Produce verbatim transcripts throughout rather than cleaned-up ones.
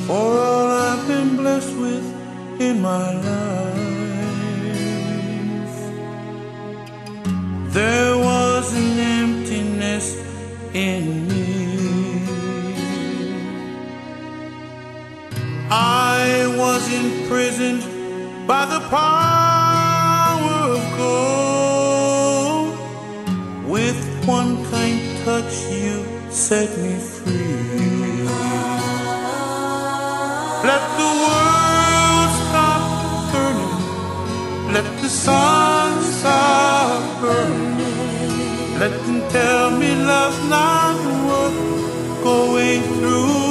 for all I've been blessed with in my life. There was an emptiness in me. I was imprisoned by the power of gold. With one kind touch you set me free. Let the world stop burning, let the sun stop burning. Let them tell me love's not worth going through.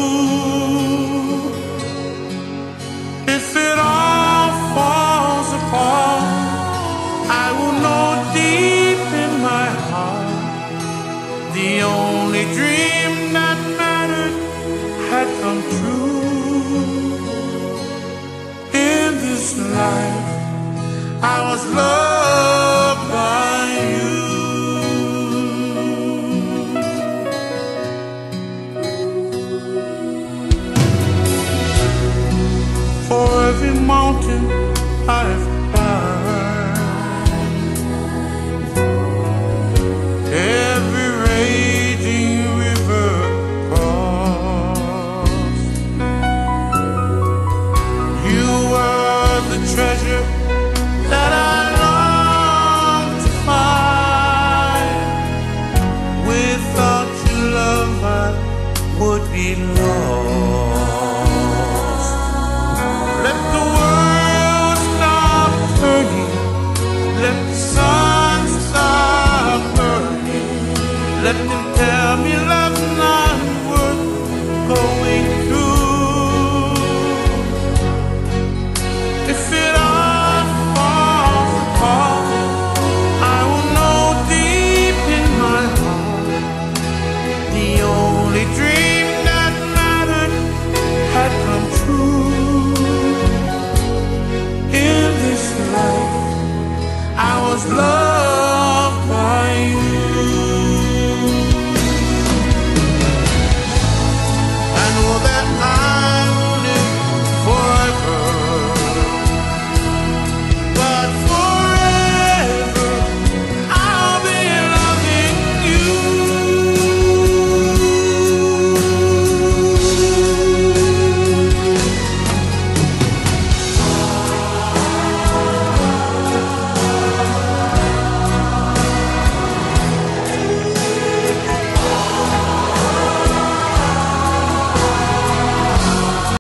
If it all falls apart, I will know deep in my heart the only dream that mattered had come true. In this life, I was loved by you. For every mountain I've